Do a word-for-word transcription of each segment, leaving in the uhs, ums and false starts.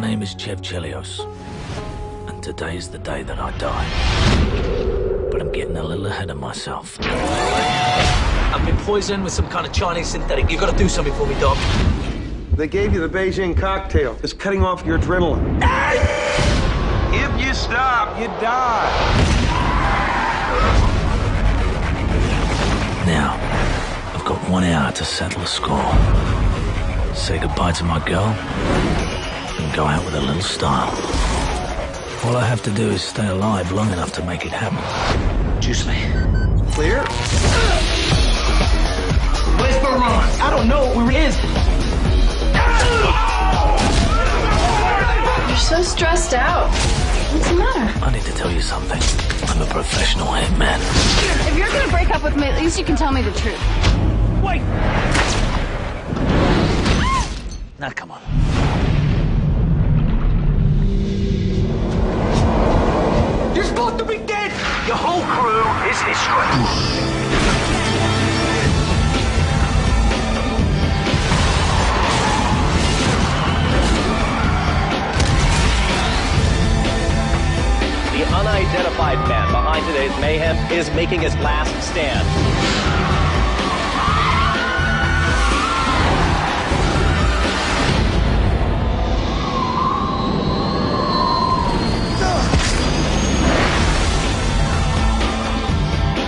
name is Chev Chelios, and today's the day that I die. But I'm getting a little ahead of myself. I've been poisoned with some kind of Chinese synthetic. You gotta do something for me, Doc. They gave you the Beijing cocktail. It's cutting off your adrenaline. If you stop, you die. Now, I've got one hour to settle the score. Say goodbye to my girl, and go out with a little style. All I have to do is stay alive long enough to make it happen. Juice me. Clear? Where's Baron? I don't know where he is. You're so stressed out. What's the matter? I need to tell you something. I'm a professional hitman. If you're gonna break up with me, at least you can tell me the truth. Wait! Now, come on. You're supposed to be dead! Your whole crew is history. The unidentified man behind today's mayhem is making his last stand.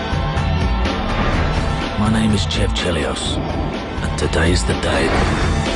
My name is Chev Chelios, and today's the day